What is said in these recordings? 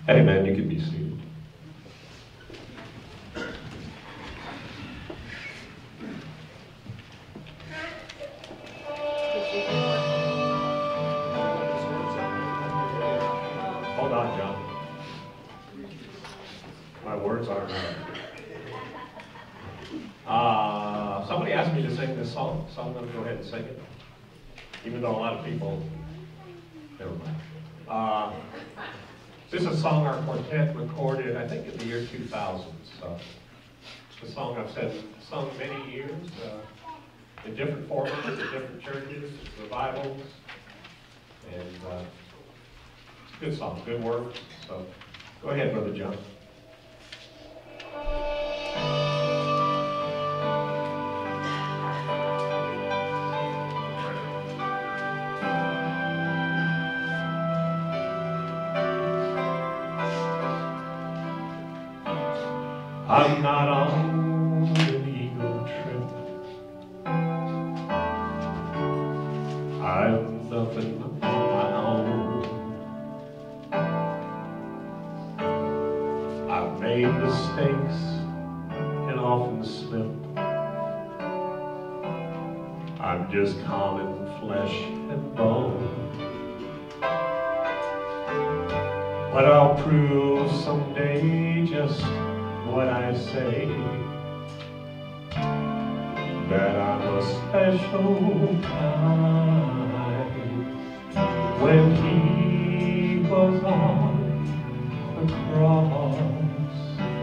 Amen. You can be seated. Hold on, John. My words aren't right. Somebody asked me to sing this song, so I'm going to go ahead and sing it. Even though a lot of people, never mind. This is a song our quartet recorded, I think, in the year 2000. So it's a song I've sung many years in different formats, in different churches, revivals, and it's a good song, good work. So go ahead, Brother John. I'm not on an ego trip. I'm nothing of my own. I've made mistakes and often slipped. I'm just common flesh and bone. But I'll prove someday just what I say, that I'm a special kind. When he was on the cross,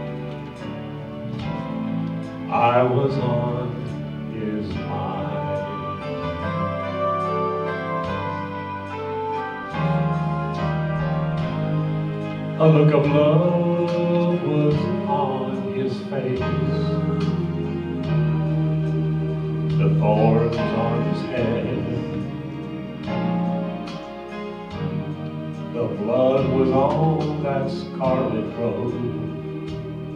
I was on his mind. A look of love was on his face, the thorns on his head, the blood was on that scarlet robe,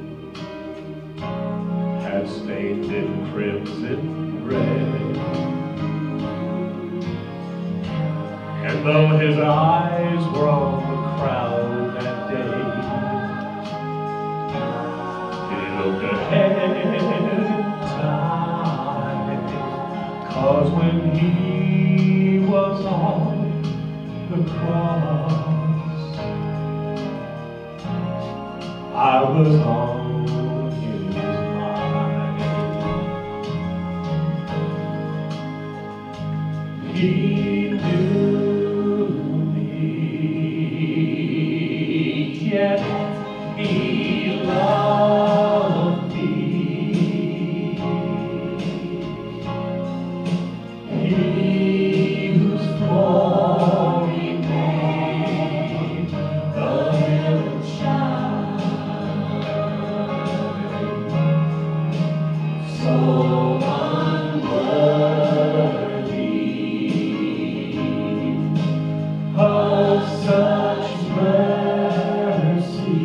had stained it crimson red. And though his eyes were on the crowd that day, looked ahead in time, 'cause when he was on the cross, I was on his mind. He knew me, yet he loved me. He whose glory made the heavens shine, so unworthy of such mercy.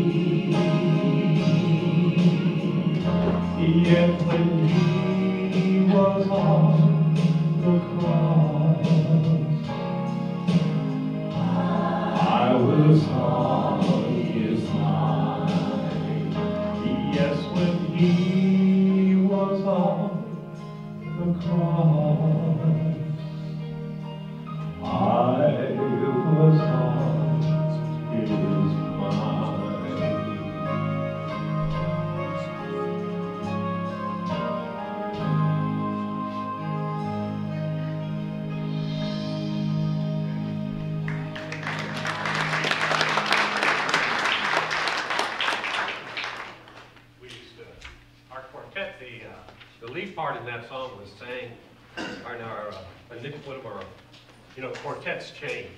Yet when he was on the cross, I was on his mind. Yes, when he was on the cross, I was on his mind. Our quartet, the lead part in that song was sang, one of our, quartets changed.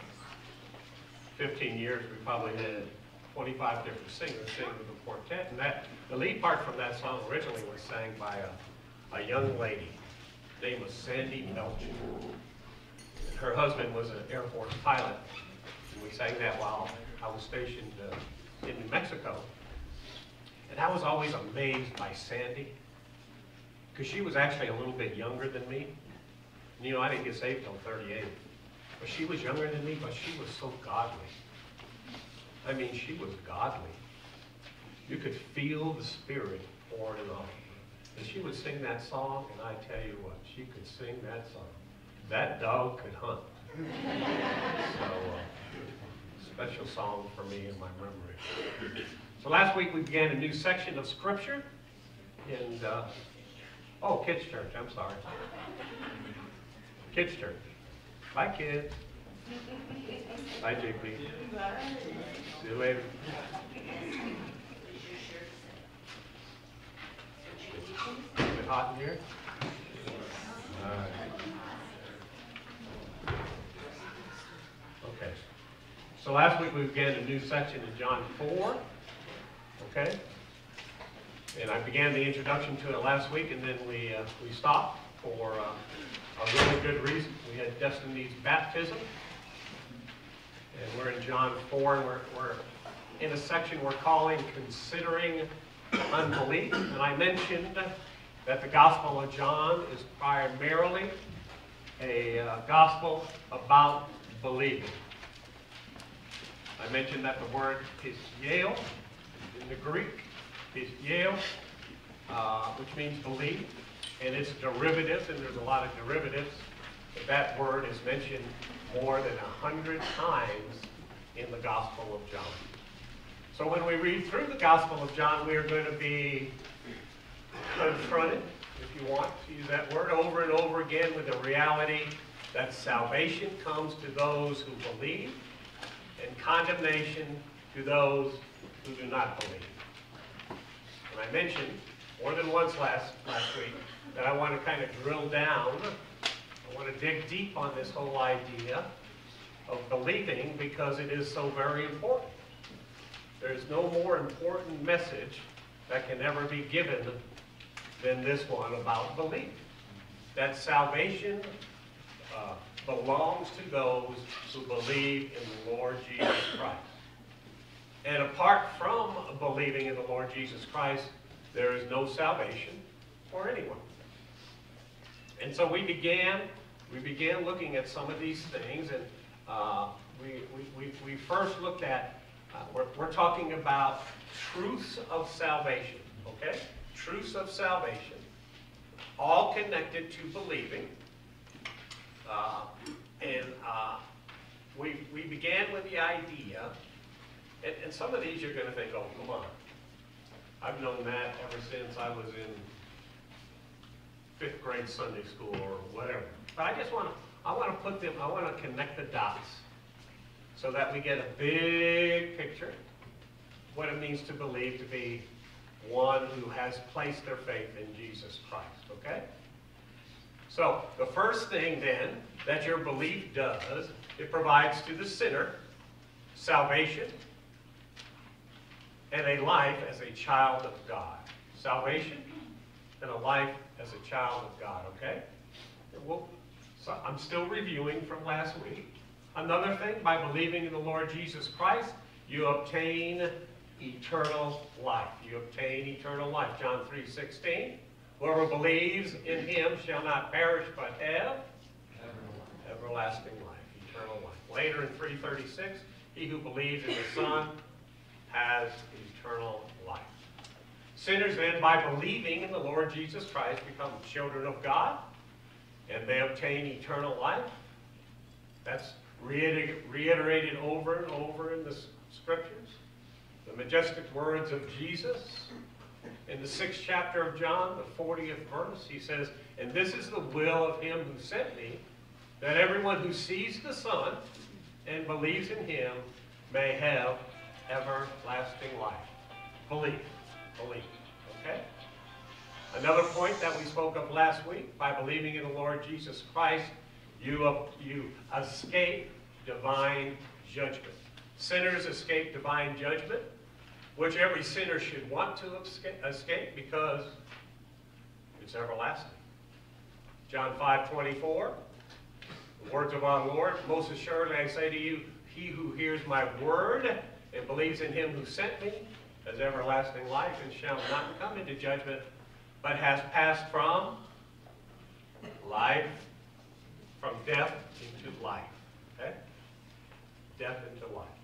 15 years, we probably had 25 different singers sing with the quartet, and the lead part from that song originally was sang by a young lady. Her name was Sandy Melcher. Her husband was an Air Force pilot, and we sang that while I was stationed in New Mexico. And I was always amazed by Sandy, because she was actually a little bit younger than me. And, I didn't get saved till 38. But she was younger than me, but she was so godly. I mean, she was godly. You could feel the Spirit pouring off. And she would sing that song, and I tell you what, she could sing that song. That dog could hunt. So, special song for me in my memory. So last week we began a new section of Scripture. And, oh, Kids Church, I'm sorry. Kids Church. Bye, kids. Bye, JP. See you later. Is it hot in here? All right. Okay. So last week we began a new section in John 4. Okay? And I began the introduction to it last week, and then we stopped for a really good reason. We had Destiny's baptism. And we're in John 4, and we're in a section we're calling Considering Unbelief. And I mentioned that the Gospel of John is primarily a gospel about believing. I mentioned that the word pistieo in the Greek, pistieo, which means believe, and it's derivatives, and there's a lot of derivatives. But that word is mentioned more than 100 times in the Gospel of John. So when we read through the Gospel of John, we are going to be confronted, if you want to use that word, over and over again with the reality that salvation comes to those who believe and condemnation to those who do not believe. And I mentioned more than once last week that I want to kind of drill down. I want to dig deep on this whole idea of believing because it is so very important. There's no more important message that can ever be given than this one about belief. That salvation belongs to those who believe in the Lord Jesus Christ. And apart from believing in the Lord Jesus Christ, there is no salvation for anyone. And so we began looking at some of these things, and we first looked at, we're talking about truths of salvation, okay? Truths of salvation, all connected to believing. We began with the idea, and some of these you're going to think, oh, come on. I've known that ever since I was in 5th grade Sunday school or whatever. But I want to connect the dots so that we get a big picture of what it means to believe, to be one who has placed their faith in Jesus Christ, okay? So the first thing then that your belief does, it provides to the sinner salvation and a life as a child of God. Salvation and a life as a child of God, okay? So I'm still reviewing from last week. Another thing, by believing in the Lord Jesus Christ, you obtain eternal life. You obtain eternal life. John 3:16. Whoever believes in him shall not perish but have everlasting life, eternal life. Later in 3:36, he who believes in the Son has eternal life. Sinners then, by believing in the Lord Jesus Christ, become children of God, and they obtain eternal life. That's reiterated over and over in the Scriptures. The majestic words of Jesus in the 6th chapter of John, the 40th verse, he says, "And this is the will of him who sent me, that everyone who sees the Son and believes in him may have everlasting life." Believe. Believe. Okay? Another point that we spoke of last week, by believing in the Lord Jesus Christ, you escape divine judgment. Sinners escape divine judgment, which every sinner should want to escape because it's everlasting. John 5:24, the words of our Lord, "Most assuredly I say to you, he who hears my word and believes in him who sent me has everlasting life and shall not come into judgment, but has passed from life, from death into life." Okay? Death into life.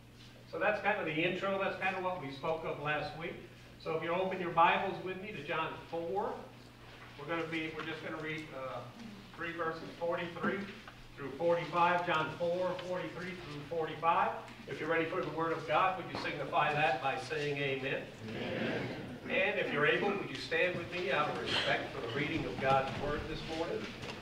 So that's kind of the intro. That's kind of what we spoke of last week. So if you open your Bibles with me to John 4, we're just going to read 3 verses 43 through 45. John 4, 43 through 45. If you're ready for the Word of God, would you signify that by saying amen? Amen. And if you're able, would you stand with me out of respect for the reading of God's Word this morning?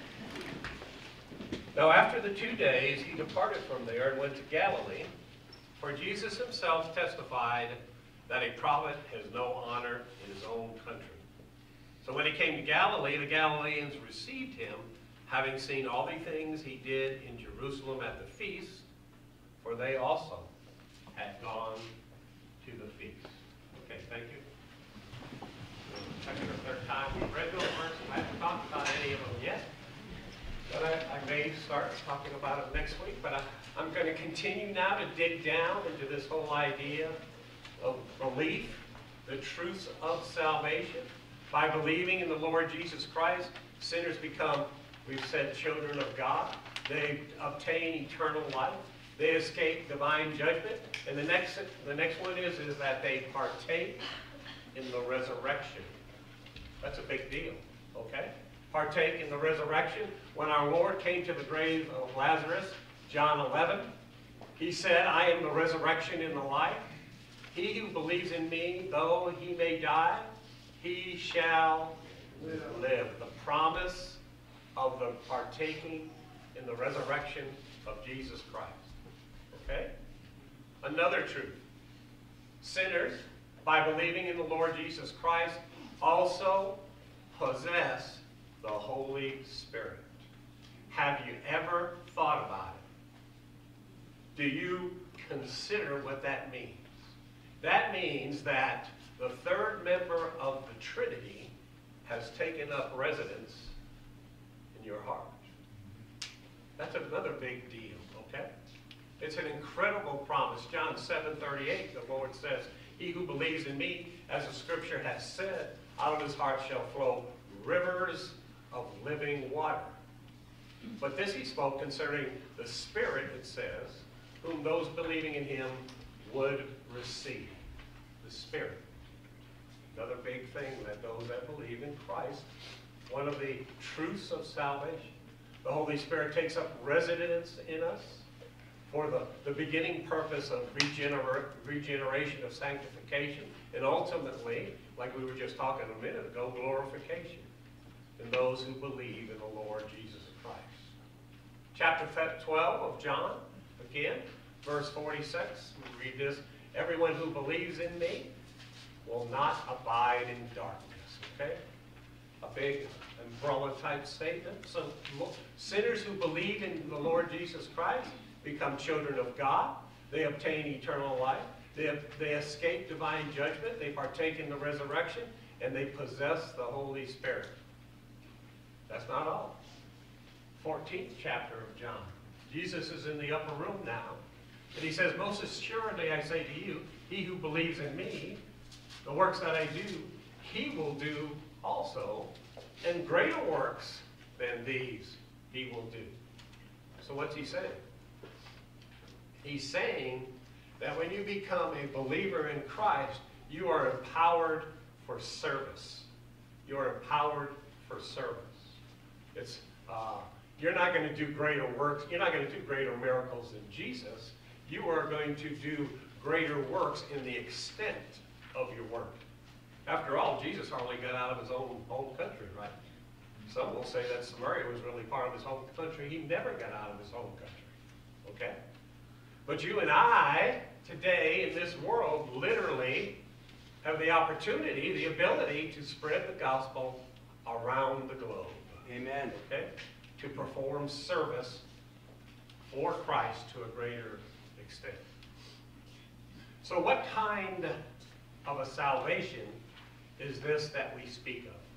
Now after the 2 days, he departed from there and went to Galilee, for Jesus himself testified that a prophet has no honor in his own country. So when he came to Galilee, the Galileans received him, having seen all the things he did in Jerusalem at the feast, for they also had gone to the feast. Okay, thank you. Second or third time we've read those verses. I haven't talked about any of them yet. But I may start talking about it next week. But I'm going to continue now to dig down into this whole idea of belief, the truths of salvation. By believing in the Lord Jesus Christ, sinners become, we've said, children of God. They obtain eternal life. They escape divine judgment. And the next one is that they partake in the resurrection. That's a big deal, okay? Partake in the resurrection. When our Lord came to the grave of Lazarus, John 11, he said, I am the resurrection and the life. He who believes in me, though he may die, he shall live. The promise of the partaking in the resurrection of Jesus Christ. Okay? Another truth. Sinners, by believing in the Lord Jesus Christ, also possess the Holy Spirit. Have you ever thought about it? Do you consider what that means? That means that the third member of the Trinity has taken up residence in your heart. That's another big deal, okay? It's an incredible promise. John 7:38, the Lord says, he who believes in me, as the scripture has said, out of his heart shall flow rivers of living water. But this he spoke concerning the Spirit, it says, whom those believing in him would receive. The Spirit. Another big thing that those that believe in Christ, one of the truths of salvation. The Holy Spirit takes up residence in us for the beginning purpose of regeneration, of sanctification, and ultimately, like we were just talking a minute ago, glorification in those who believe in the Lord Jesus Christ. Chapter 12 of John, again, verse 46, we read this, everyone who believes in me will not abide in darkness. Okay? A big umbrella type statement. So sinners who believe in the Lord Jesus Christ become children of God. They obtain eternal life. They escape divine judgment. They partake in the resurrection. And they possess the Holy Spirit. That's not all. 14th chapter of John. Jesus is in the upper room now. And he says, most assuredly I say to you, he who believes in me, the works that I do, he will do also, and greater works than these he will do. So what's he saying? He's saying that when you become a believer in Christ, you are empowered for service. You are empowered for service. It's you're not going to do greater works. You're not going to do greater miracles than Jesus. You are going to do greater works in the extent of your work. After all, Jesus hardly got out of his own home country, right? Some will say that Samaria was really part of his home country. He never got out of his home country. Okay? But you and I, today, in this world, literally have the opportunity, the ability to spread the gospel around the globe. Amen. Okay? To perform service for Christ to a greater extent. So what kind of a salvation is this that we speak of?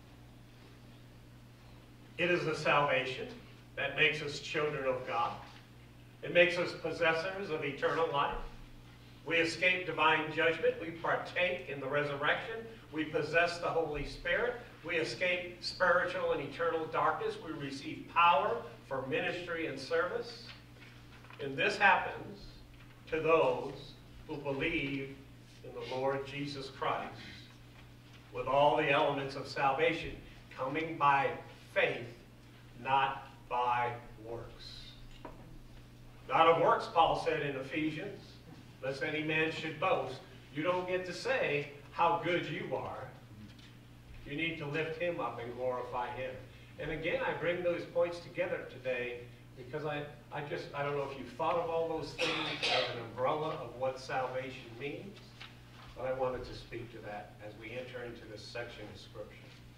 It is the salvation that makes us children of God. It makes us possessors of eternal life. We escape divine judgment. We partake in the resurrection. We possess the Holy Spirit. We escape spiritual and eternal darkness. We receive power for ministry and service. And this happens to those who believe in the Lord Jesus Christ with all the elements of salvation, coming by faith, not by works. Not of works, Paul said in Ephesians, lest any man should boast. You don't get to say how good you are. You need to lift him up and glorify him. And again, I bring those points together today because I don't know if you've thought of all those things as an umbrella of what salvation means, but I wanted to speak to that as we enter into this section of Scripture.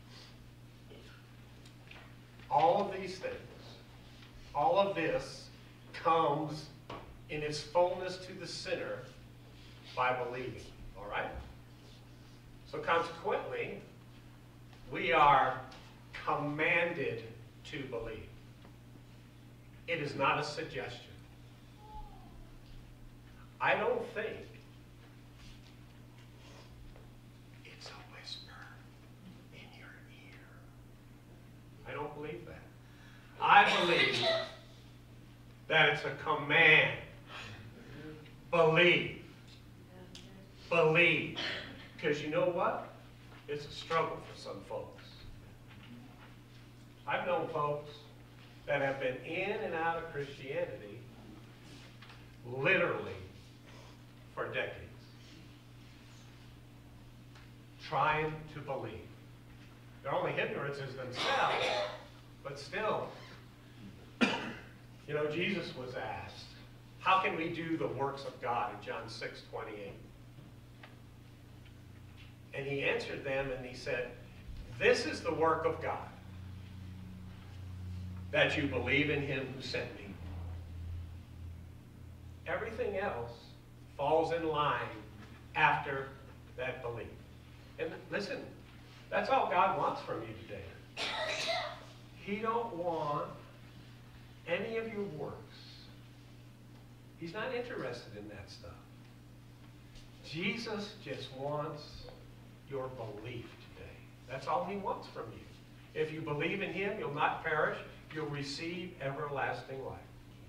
All of these things, all of this comes in its fullness to the sinner by believing, all right? So consequently, we are commanded to believe. It is not a suggestion. I don't think it's a whisper in your ear. I don't believe that. I believe that it's a command. Believe. Believe. Because you know what? It's a struggle for some folks. I've known folks that have been in and out of Christianity literally for decades, trying to believe. Their only hindrance is themselves, but still, you know, Jesus was asked, how can we do the works of God in John 6:28? And he answered them and he said, this is the work of God, that you believe in him who sent me. Everything else falls in line after that belief. And listen, that's all God wants from you today. He don't want any of your works. He's not interested in that stuff. Jesus just wants your belief today. That's all he wants from you. If you believe in him, you'll not perish. You'll receive everlasting life.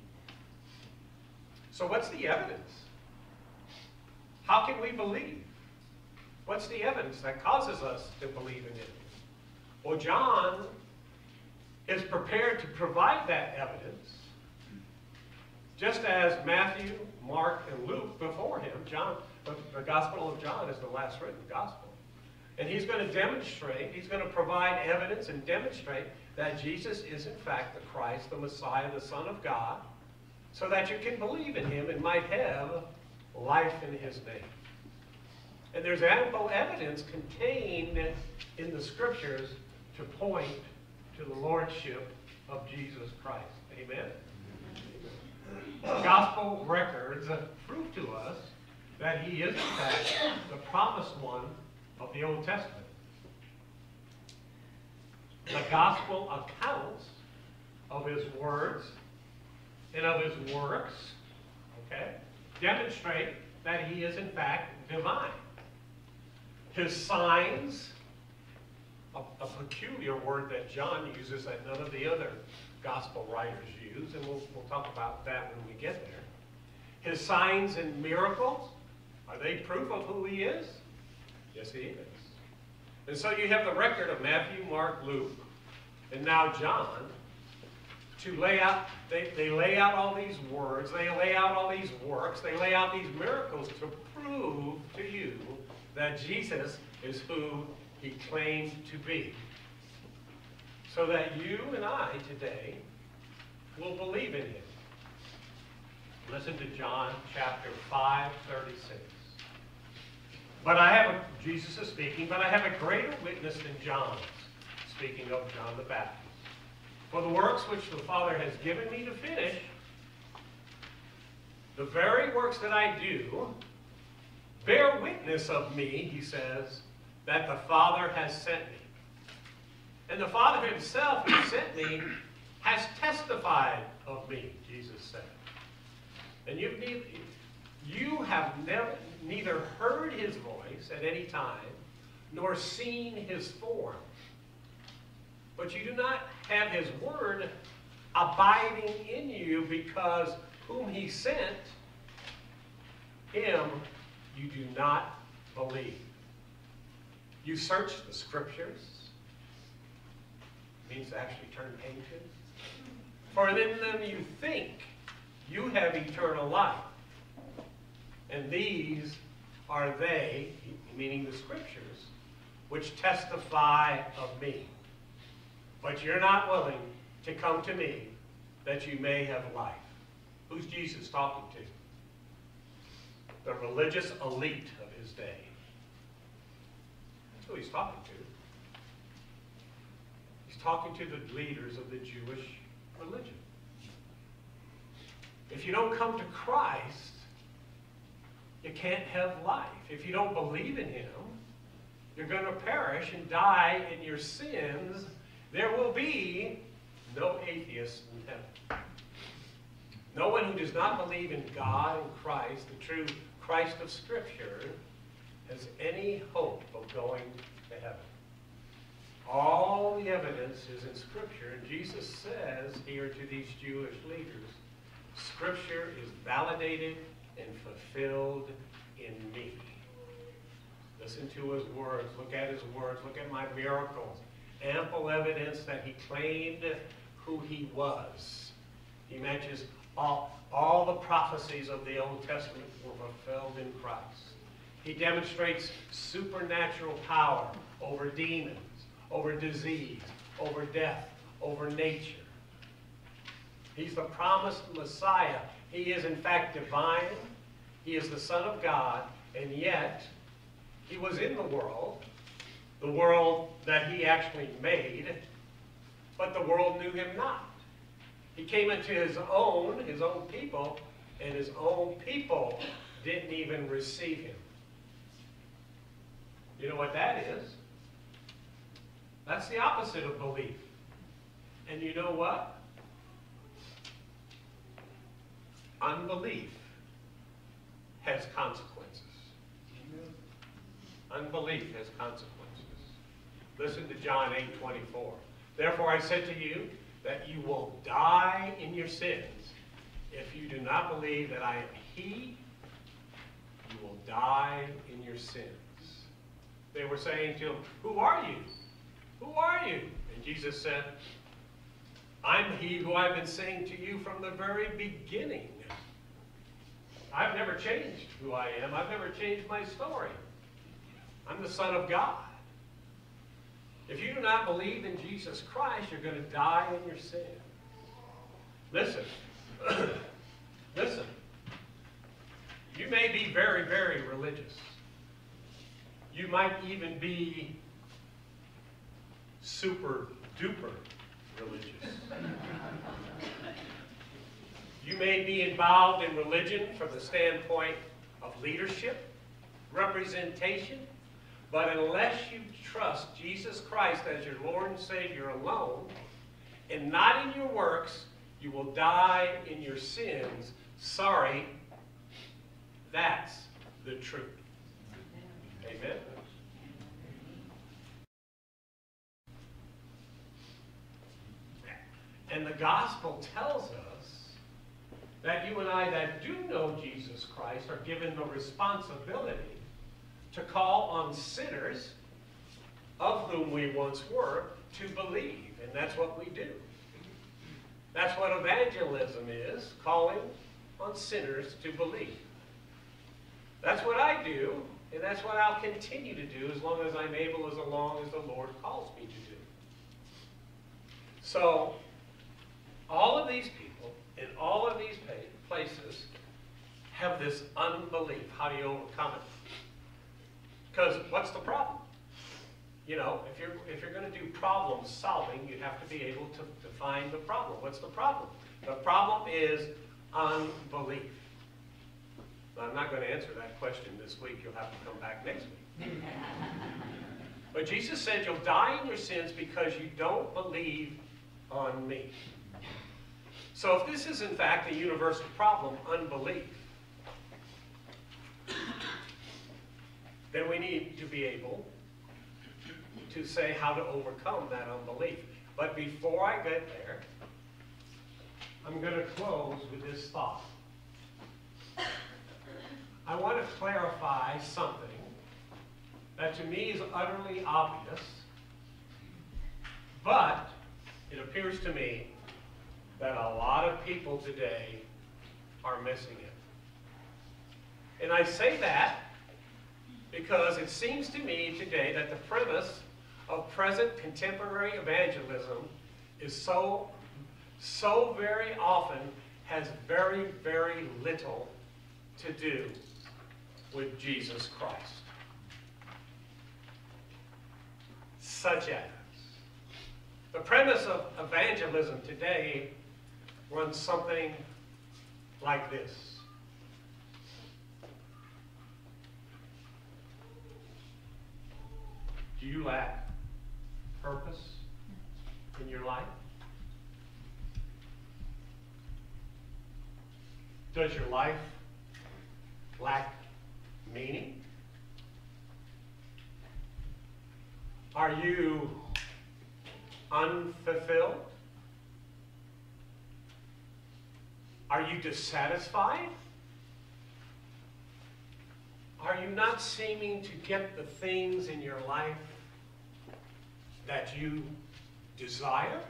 So what's the evidence? How can we believe? What's the evidence that causes us to believe in him? Well, John is prepared to provide that evidence, just as Matthew, Mark, and Luke before him. The Gospel of John is the last written gospel. And he's going to demonstrate, he's going to provide evidence and demonstrate that Jesus is in fact the Christ, the Messiah, the Son of God, so that you can believe in him and might have life in his name. And there's ample evidence contained in the Scriptures to point to the Lordship of Jesus Christ. Amen? Gospel records prove to us that he is in fact the promised one of the Old Testament. The gospel accounts of his words and of his works, okay, demonstrate that he is in fact divine. His signs, a peculiar word that John uses that none of the other gospel writers use, and we'll talk about that when we get there. His signs and miracles, are they proof of who he is? Yes, he is. And so you have the record of Matthew, Mark, Luke, and now John to lay out, they lay out all these words, they lay out all these works, they lay out these miracles to prove to you that Jesus is who he claimed to be. So that you and I today will believe in him. Listen to John chapter 5:36. But I have Jesus is speaking, but I have a greater witness than John's, speaking of John the Baptist. For the works which the Father has given me to finish, the very works that I do, bear witness of me, he says, that the Father has sent me. And the Father himself who sent me has testified of me, Jesus said. And you have neither heard his voice at any time, nor seen his form. But you do not have his word abiding in you, because whom he sent, him you do not believe. You search the scriptures. It means to actually turn pages. For in them you think you have eternal life. And these are they, meaning the scriptures, which testify of me. But you're not willing to come to me that you may have life. Who's Jesus talking to? The religious elite of his day. That's who he's talking to. He's talking to the leaders of the Jewish religion. If you don't come to Christ, you can't have life. If you don't believe in him, you're going to perish and die in your sins. There will be no atheists in heaven. No one who does not believe in God and Christ, the true Christ of Scripture, has any hope of going to heaven. All the evidence is in Scripture, and Jesus says here to these Jewish leaders, Scripture is validated and fulfilled in me. Listen to his words. Look at his words. Look at my miracles. Ample evidence that he claimed who he was. He mentions all the prophecies of the Old Testament were fulfilled in Christ. He demonstrates supernatural power over demons, over disease, over death, over nature. He's the promised Messiah. He is in fact divine. He is the Son of God, and yet he was in the world that he actually made, but the world knew him not. He came into his own people, and his own people didn't even receive him. You know what that is? That's the opposite of belief. And you know what? Unbelief has consequences. Unbelief has consequences. Listen to John 8:24. Therefore I said to you that you will die in your sins. If you do not believe that I am he, you will die in your sins. They were saying to him, who are you? Who are you? And Jesus said, I'm he who I've been saying to you from the very beginning. I've never changed who I am. I've never changed my story. I'm the Son of God. If you do not believe in Jesus Christ, you're going to die in your sin. Listen. Listen. You may be very, very religious. You might even be super duper religious. You may be involved in religion from the standpoint of leadership, representation, but unless you trust Jesus Christ as your Lord and Savior alone, and not in your works, you will die in your sins. Sorry, that's the truth. Amen? And the gospel tells us that you and I that do know Jesus Christ are given the responsibility to call on sinners, of whom we once were, to believe. And that's what we do. That's what evangelism is, calling on sinners to believe. That's what I do, and that's what I'll continue to do as long as I'm able, as long as the Lord calls me to do. So, all of these people in all of these places have this unbelief. How do you overcome it? Because what's the problem? You know, if you're going to do problem solving, you have to be able to define the problem. What's the problem? The problem is unbelief. Now, I'm not going to answer that question this week. You'll have to come back next week. But Jesus said you'll die in your sins because you don't believe on me. So if this is in fact a universal problem, unbelief, then we need to be able to say how to overcome that unbelief. But before I get there, I'm going to close with this thought. I want to clarify something that to me is utterly obvious, but it appears to me that a lot of people today are missing it. And I say that because it seems to me today that the premise of present contemporary evangelism is so very often has very, very little to do with Jesus Christ. Such as, the premise of evangelism today runs something like this. Do you lack purpose in your life? Does your life lack meaning? Are you unfulfilled? Are you dissatisfied? Are you not seeming to get the things in your life that you desire?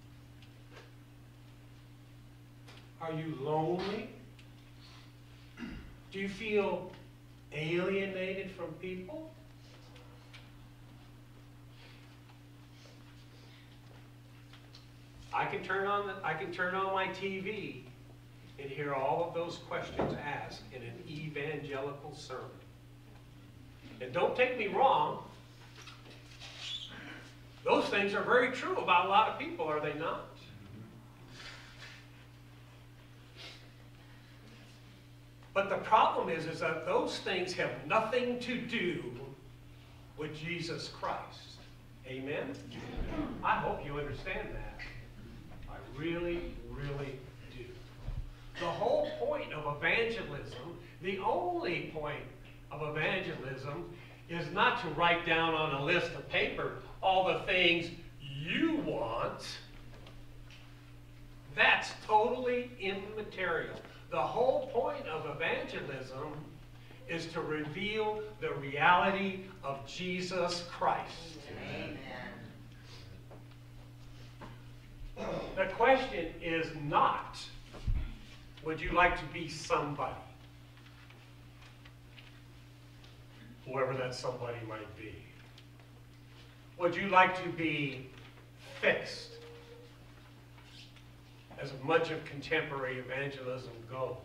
Are you lonely? Do you feel alienated from people? I can turn on my TV and hear all of those questions asked in an evangelical sermon. And don't take me wrong, those things are very true about a lot of people, are they not? But the problem is that those things have nothing to do with Jesus Christ. Amen? I hope you understand that. I really, really do. The whole point of evangelism, the only point of evangelism, is not to write down on a list of paper all the things you want. That's totally immaterial. The whole point of evangelism is to reveal the reality of Jesus Christ. Amen. The question is not, would you like to be somebody? Whoever that somebody might be. Would you like to be fixed? As much of contemporary evangelism goes.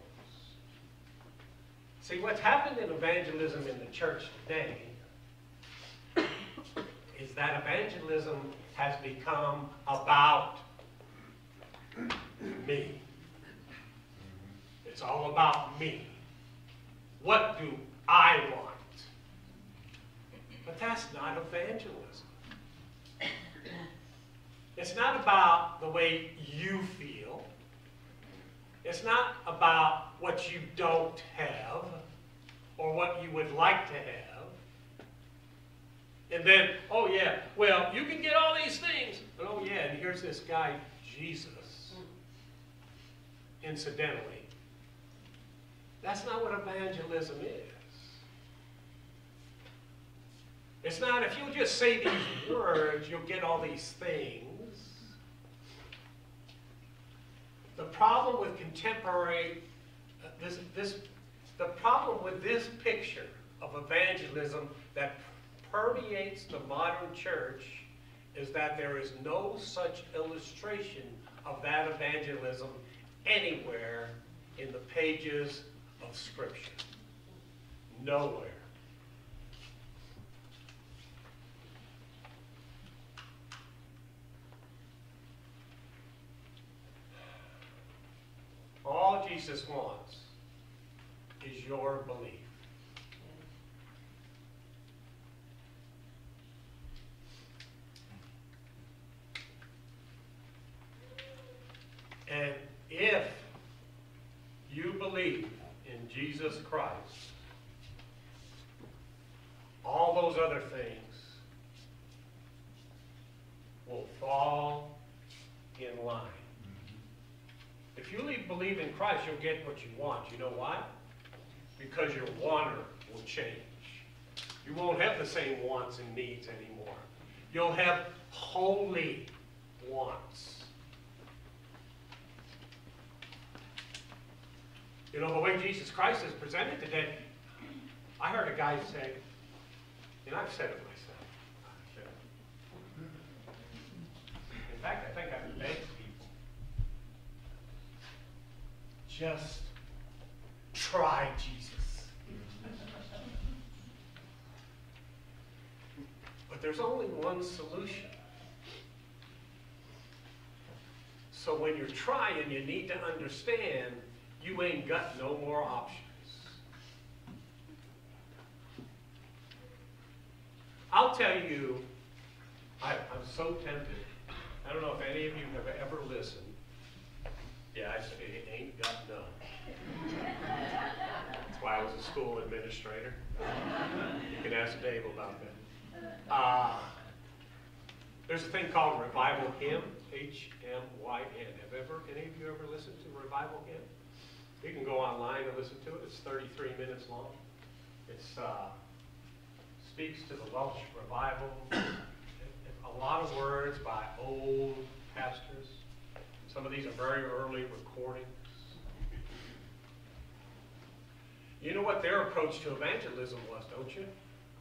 See, what's happened in evangelism in the church today is that evangelism has become about me. It's all about me. What do I want? But that's not evangelism. It's not about the way you feel. It's not about what you don't have or what you would like to have. And then, oh yeah, well, you can get all these things. But oh yeah, and here's this guy, Jesus. Incidentally, that's not what evangelism is. It's not, if you'll just say these words, you'll get all these things. The problem with contemporary, the problem with this picture of evangelism that permeates the modern church is that there is no such illustration of that evangelism anywhere in the pages of Scripture. Nowhere. All Jesus wants is your belief. And if you believe in Jesus Christ, all those other things will fall in line. If you believe in Christ, you'll get what you want. You know why? because your wanter will change. You won't have the same wants and needs anymore. You'll have holy wants. You know, the way Jesus Christ is presented today, I heard a guy say, and I've said it myself. In fact, I think I've begged people, just try Jesus. But there's only one solution. So when you're trying, you need to understand you ain't got no more options. I'll tell you, I'm so tempted. I don't know if any of you have ever listened. Yeah, I say it ain't got none. That's why I was a school administrator. You can ask Dave about that. There's a thing called Revival Hymn, H-M-Y-N. Have any of you ever listened to Revival Hymn? You can go online and listen to it. It's 33 minutes long. It speaks to the Welsh revival. A lot of words by old pastors. Some of these are very early recordings. You know what their approach to evangelism was, don't you?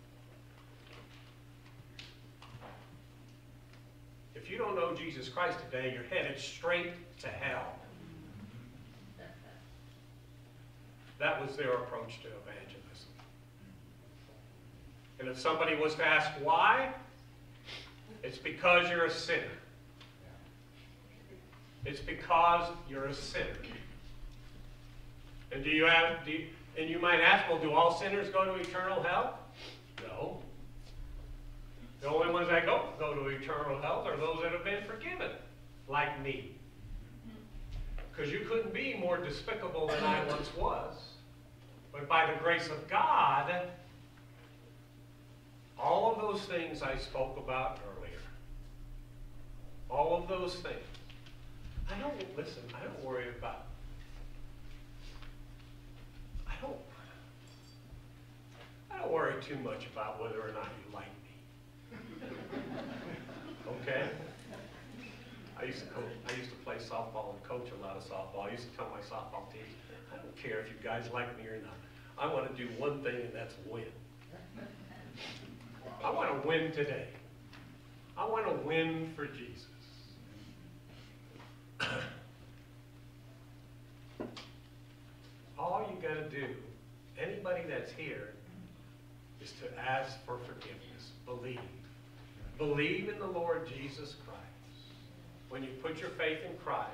If you don't know Jesus Christ today, you're headed straight to hell. That was their approach to evangelism. And if somebody was to ask why, it's because you're a sinner. It's because you're a sinner. And and you might ask, well, do all sinners go to eternal hell? No. The only ones that go to eternal hell are those that have been forgiven, like me. Because you couldn't be more despicable than I once was. But by the grace of God, all of those things I spoke about earlier, all of those things, I don't worry about, I don't worry too much about whether or not you like me. Okay? I used to play softball and coach a lot of softball. I used to tell my softball team, I don't care if you guys like me or not. I want to do one thing, and that's win. I want to win today. I want to win for Jesus. All you got to do, anybody that's here, is to ask for forgiveness. Believe. Believe in the Lord Jesus Christ. When you put your faith in Christ,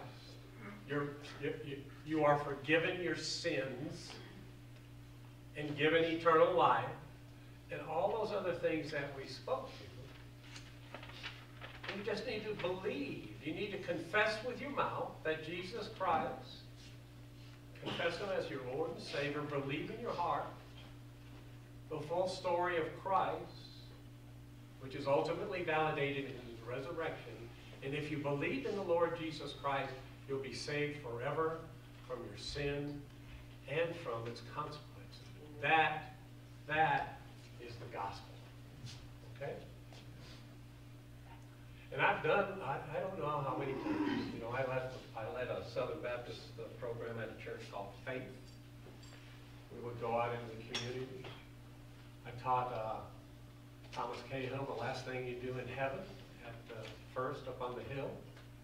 you are forgiven your sins and given eternal life and all those other things that we spoke to. You just need to believe. You need to confess with your mouth that Jesus Christ, confess Him as your Lord and Savior, believe in your heart the full story of Christ, which is ultimately validated in His resurrection. And if you believe in the Lord Jesus Christ, you'll be saved forever from your sin and from its consequences. That is the gospel. Okay? And I've done, I don't know how many times, you know, I led a Southern Baptist program at a church called Faith. We would go out into the community. I taught Thomas Cahill, the last thing you do in heaven, at first up on the hill.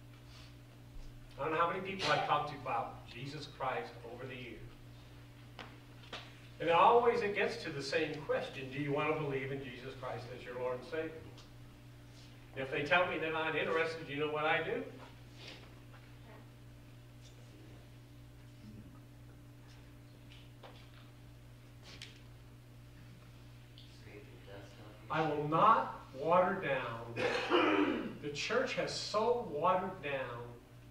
I don't know how many people I've talked to about Jesus Christ over the years. And it gets to the same question. Do you want to believe in Jesus Christ as your Lord and Savior? And if they tell me they're not interested, you know what I do? I will not water down. The church has so watered down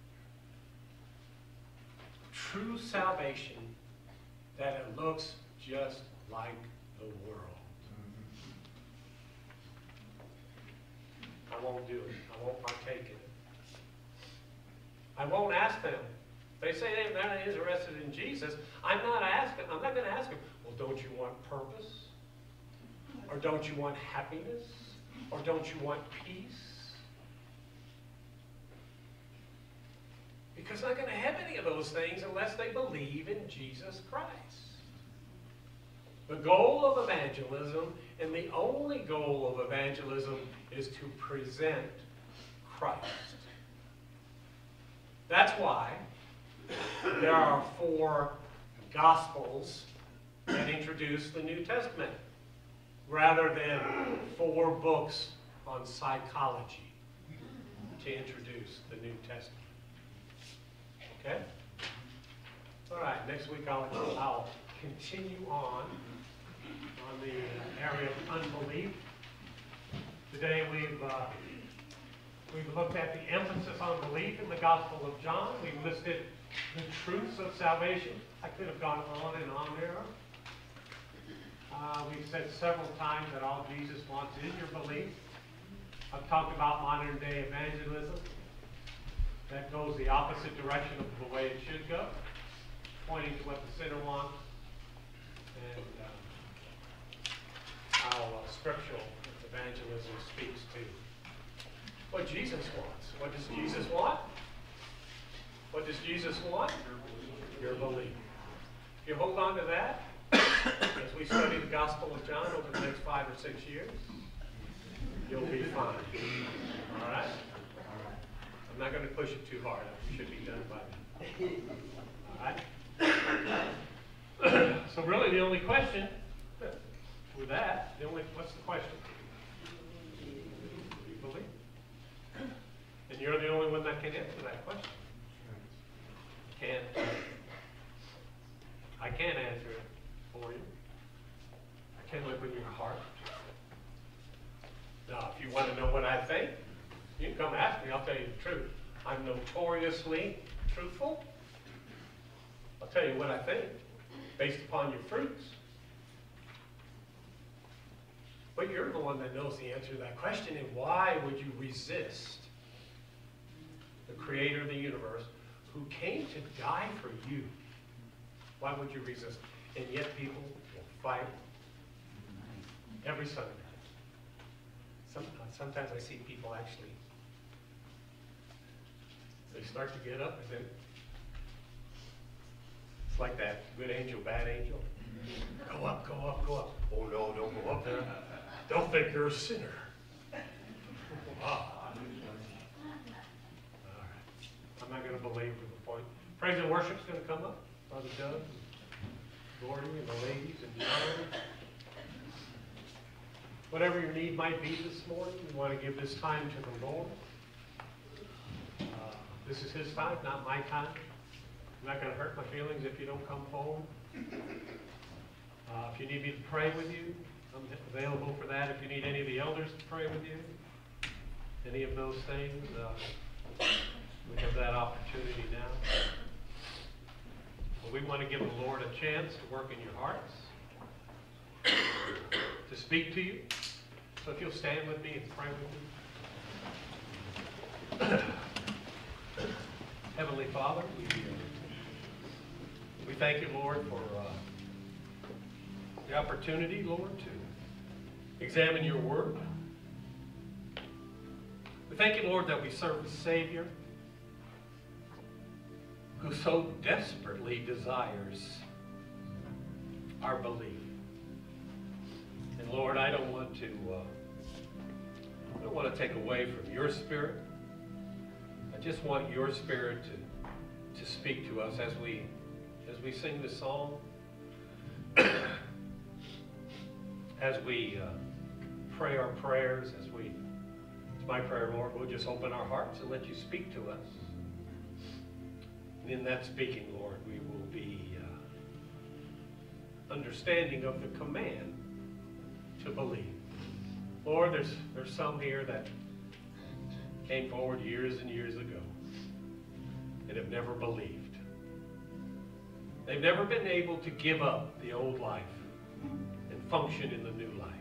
true salvation that it looks just like the world. I won't do it. I won't partake in it. I won't ask them. They say they're not interested in Jesus. I'm not going to ask them, Well, don't you want purpose? Or don't you want happiness? Or don't you want peace? Because they're not going to have any of those things unless they believe in Jesus Christ. The goal of evangelism, and the only goal of evangelism, is to present Christ. That's why there are 4 Gospels that introduce the New Testament, rather than 4 books on psychology to introduce the New Testament. Okay? All right, next week I'll continue on the area of unbelief. Today we've looked at the emphasis on belief in the Gospel of John. We've listed the truths of salvation. I could have gone on and on there. We've said several times that all Jesus wants is your belief. I've talked about modern day evangelism. That goes the opposite direction of the way it should go, pointing to what the sinner wants, and how scriptural evangelism speaks to what Jesus wants. What does Jesus want? What does Jesus want? Your belief. If you hold on to that, as we study the Gospel of John over the next 5 or 6 years, you'll be fine. All right? I'm not going to push it too hard. We should be done by then. All right? So really the only question with that, what's the question? Do you believe? And you're the only one that can answer that question. I can't answer it for you. I can't live in your heart. Now, if you want to know what I think, you can come ask me. I'll tell you the truth. I'm notoriously truthful. I'll tell you what I think, based upon your fruits. But you're the one that knows the answer to that question, and why would you resist the creator of the universe who came to die for you? Why would you resist? And yet people will fight every Sunday. Sometimes I see people actually, they start to get up and then it's like that good angel, bad angel. Go up, go up, go up. Oh no, don't go up there. They'll think you're a sinner. Wow. All right. I'm not going to belabor the point. Praise and worship's going to come up. Brother Doug, Gordy, and the ladies, and John. Whatever your need might be this morning, we want to give this time to the Lord. This is His time, not my time. I'm not going to hurt my feelings if you don't come forward. If you need me to pray with you, I'm available for that. If you need any of the elders to pray with you, any of those things, we have that opportunity now. But we want to give the Lord a chance to work in your hearts, to speak to you. So if you'll stand with me and pray with me. Heavenly Father, we thank you, Lord, for the opportunity, Lord, to examine your word. We thank you, Lord, that we serve a Savior who so desperately desires our belief. And Lord, I don't want to take away from your Spirit. I just want your Spirit to speak to us as we sing this song, as we pray our prayers, it's my prayer, Lord, we'll just open our hearts and let you speak to us. And in that speaking, Lord, we will be understanding of the command to believe. Lord, there's some here that came forward years and years ago and have never believed. They've never been able to give up the old life and function in the new life.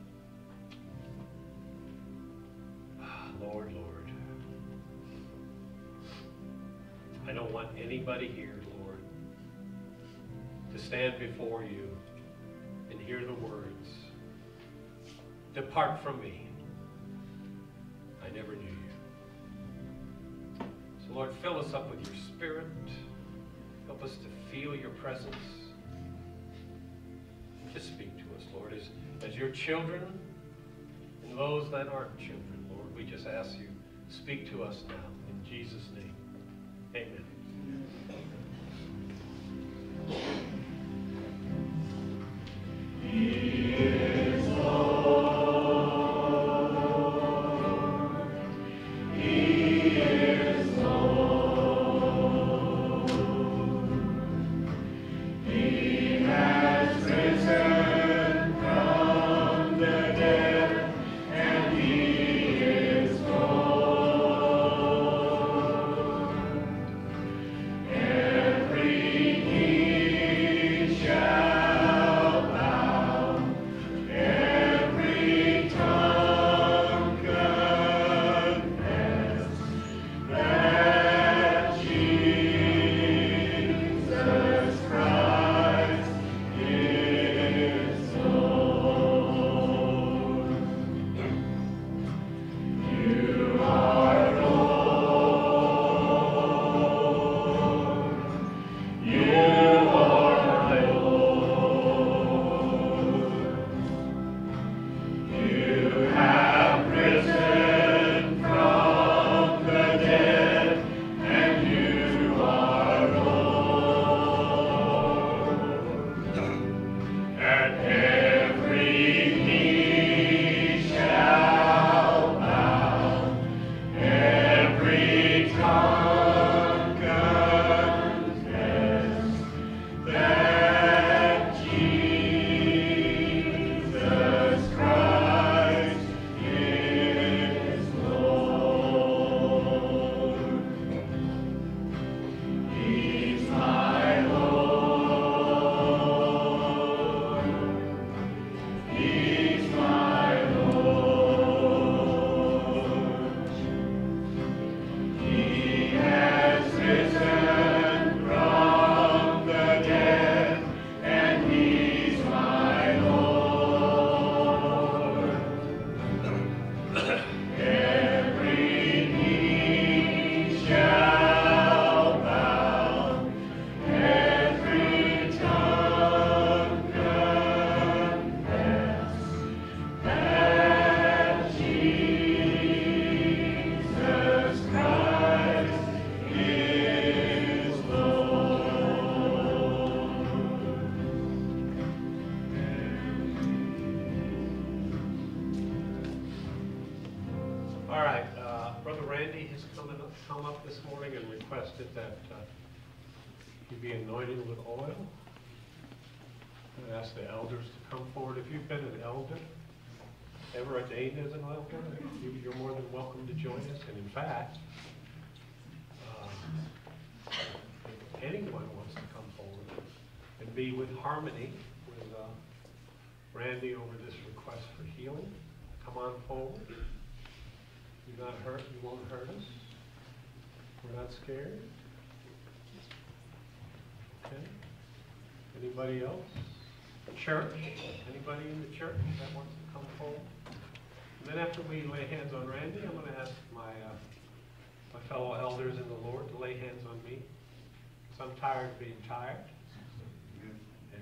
Lord, I don't want anybody here, Lord, to stand before you hear the words, "Depart from me, I never knew you." So Lord, fill us up with your Spirit. Help us to feel your presence. Just speak to us, Lord, as your children and those that aren't children, Lord. We just ask you, speak to us now. In Jesus' name, amen. Come up this morning and requested that he be anointed with oil. I asked the elders to come forward. If you've been an elder, ever ordained as an elder, you're more than welcome to join us. And in fact, if anyone wants to come forward and be with harmony with Randy over this request for healing, come on forward. You're not hurt. You won't hurt us. We're not scared. Okay. Anybody else? Church? Anybody in the church that wants to come forward? And then after we lay hands on Randy, I'm going to ask my fellow elders in the Lord to lay hands on me, because I'm tired of being tired. And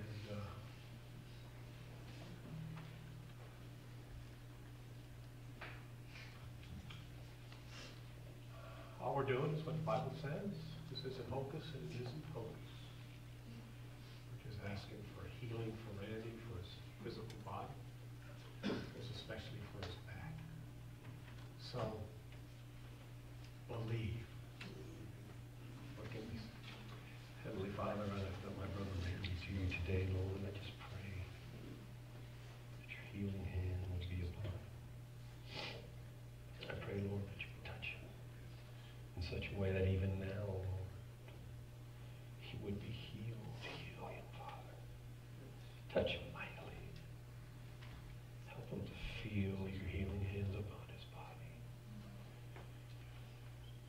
all we're doing is what the Bible says. This isn't hocus and it isn't pocus. We're just asking for healing for Randy, for his physical body, especially for his back. So, believe. What can we say? Heavenly Father, I lift up my brother Randy to you today, Lord, and I just pray that your healing hand would be upon him. I pray, Lord, that you would touch him in such a way that even now, Lord, he would be healed. Heal him, Father. Touch him mightily. Help him to feel your healing hands upon his body.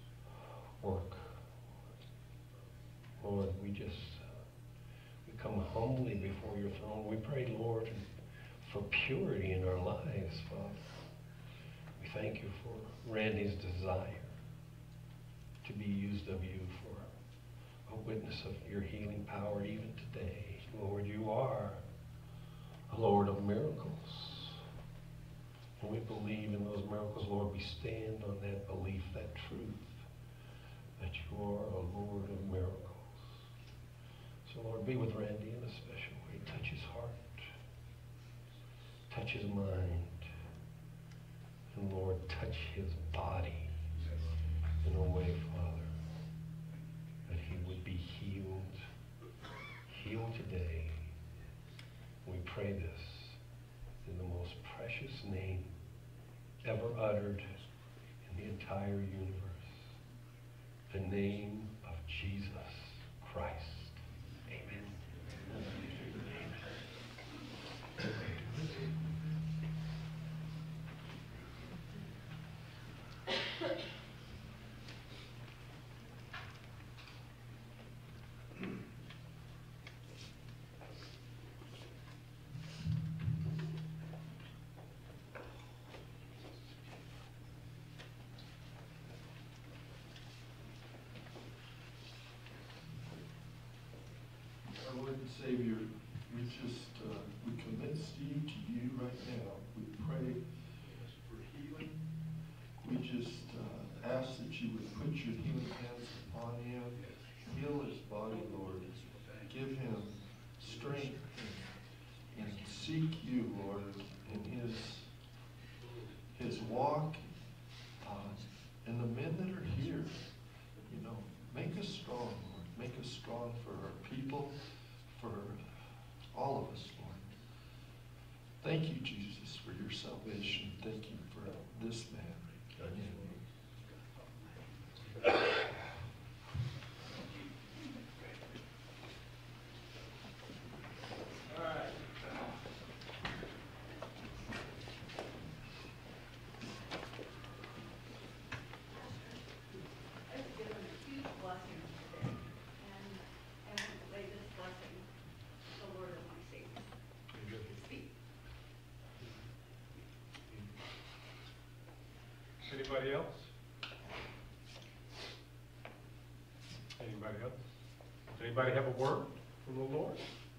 Work. Lord, we come humbly before your throne. We pray, Lord, for purity in our lives, Father. We thank you for Randy's desire to be used of you for a witness of your healing power even today. Lord, you are a Lord of miracles. And we believe in those miracles, Lord. We stand on that belief, that truth, that you are a Lord of miracles. So, Lord, be with Randy in a special way. Touch his heart. Touch his mind. And, Lord, touch his body in a way, Father, that he would be healed. Healed today. We pray this in the most precious name ever uttered in the entire universe. The name of Jesus Christ. Amen. Our Lord and Savior, we just, we commit Steve to you right now. We pray for healing. We just ask that you would put your healing hands upon him. Heal his body, Lord. Give him strength and seek you, Lord, in his walk. And the men that are here, you know, make us strong, Lord. Make us strong for our people, for all of us, Lord. Thank you, Jesus, for your salvation. Thank you for this man. Amen. All right. It's given a huge blessing today, and may this blessing, the Lord of my Savior, speak. Anybody else? Anybody else? Does anybody have a word from the Lord?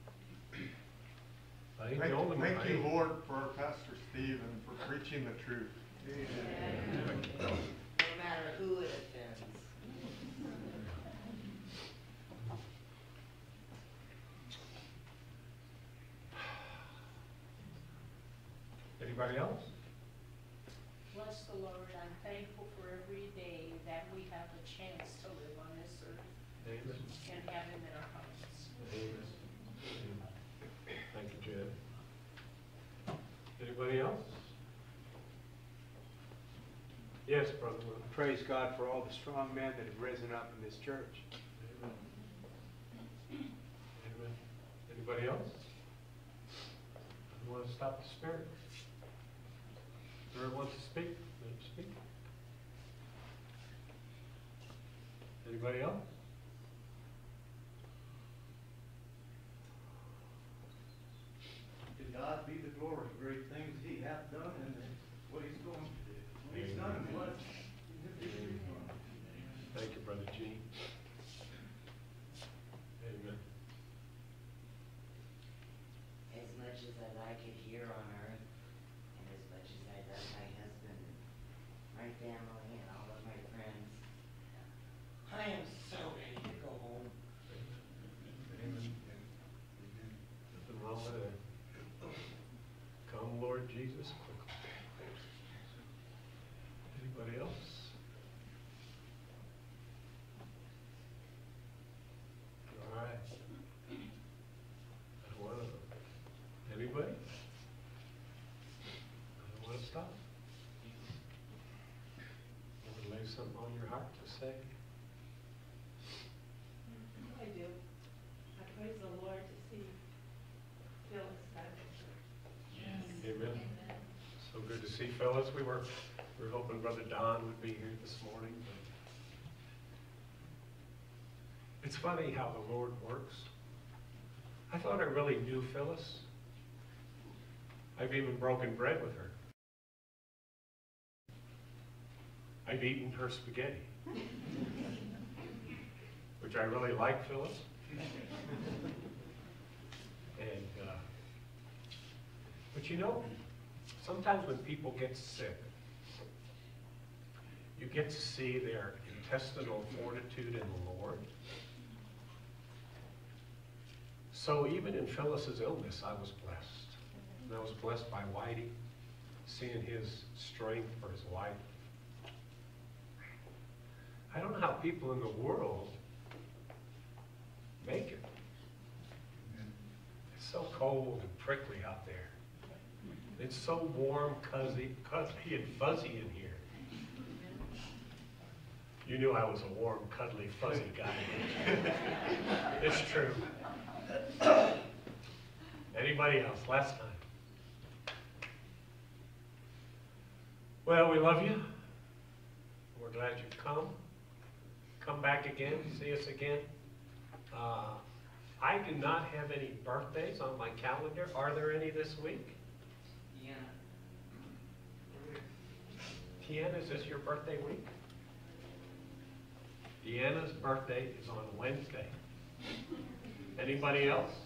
I think the only one. Thank you, Lord, for our Pastor Steve and for preaching the truth. No matter who it offends. Anybody else? Bless the Lord. I'm thankful for every day that we have a chance to live on this earth Amen. and have Him in our hearts. Amen. Thank you, Jed. Anybody else? Yes, Brother Will. Praise God for all the strong men that have risen up in this church. Amen. Amen. Anybody else? I want to stop the spirit. Whoever wants to speak, let him speak. Anybody else? To God be the glory, great things he hath done and what he's going to do. What he's done and what he's doing. Thank you, Brother Gene. Amen. As much as I like it here on earth, and as much as I love my husband, my family, and all of my friends, I am so ready to go home. Amen. Nothing wrong with that. Come, Lord Jesus, quickly. Anybody else? All right. I don't want to. Anybody? I don't want to stop. Want to lay something on your heart to say? I do. I praise the Lord to see Phyllis back at church. Amen. So good to see Phyllis. We were hoping Brother Don would be here this morning. But it's funny how the Lord works. I thought I really knew Phyllis. I've even broken bread with her. I've eaten her spaghetti, which I really like, Phyllis. And, but you know, sometimes when people get sick, you get to see their intestinal fortitude in the Lord. So even in Phyllis's illness, I was blessed. And I was blessed by Whitey, seeing his strength for his wife. I don't know how people in the world make it. It's so cold and prickly out there. It's so warm, cuddly and fuzzy in here. You knew I was a warm, cuddly, fuzzy guy. It's true. Anybody else? Last time. Well, we love you. We're glad you've come. Come back again. See us again. I do not have any birthdays on my calendar. Are there any this week? Yeah. Tiana, is this your birthday week? Deanna's birthday is on Wednesday. Anybody else?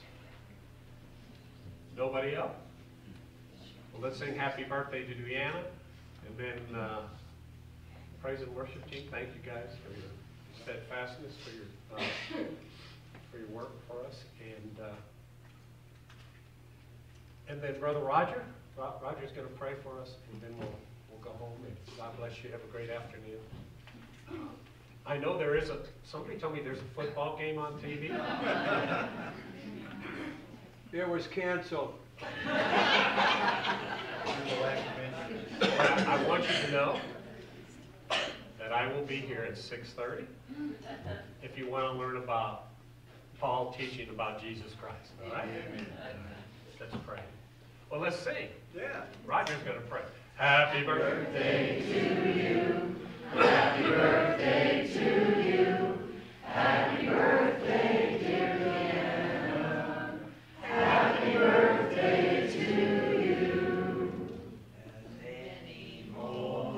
Nobody else? Well, let's sing happy birthday to Deanna. And then praise and worship team, thank you guys for your steadfastness, for your work for us. And then Brother Roger. Roger's going to pray for us, and then we'll go home. And God bless you. Have a great afternoon. I know there is somebody told me there's a football game on TV. It was canceled. I want you to know that I will be here at 6:30 if you want to learn about Paul teaching about Jesus Christ. All right? Let's pray. Well, let's sing. Yeah. Roger's going to pray. Happy birthday to you. Happy birthday to you. Happy birthday, dear Deanna. Happy birthday to you. And many more.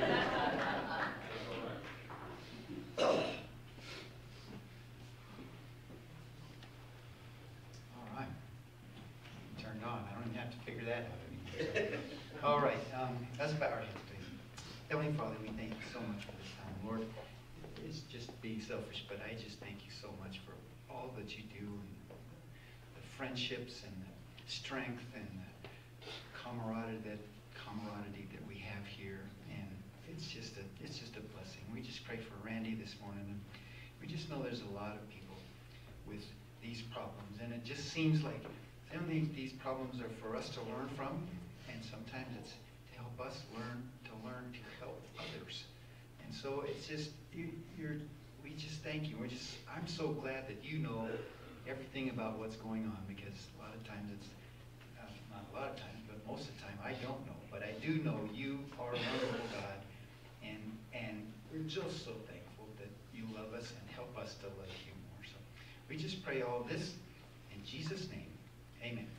All right. Turned on. I don't even have to figure that out anymore. All right. Let's bow our heads, please. Heavenly Father, we thank you so much for this time. Lord, it's just being selfish, but I just thank you so much for all that you do, and the friendships and the strength and the camaraderie that we have here. And it's just a blessing. We just pray for Randy this morning, and we just know there's a lot of people with these problems, and it just seems like some of these problems are for us to learn from, and sometimes it's to help us learn to help others. And so it's just we just thank you. I'm so glad that you know everything about what's going on, because a lot of times it's not a lot of times, but most of the time I don't know. But I do know you are a wonderful God, and we're just so thankful that you love us and help us to love you more. So we just pray all this in Jesus' name. Amen.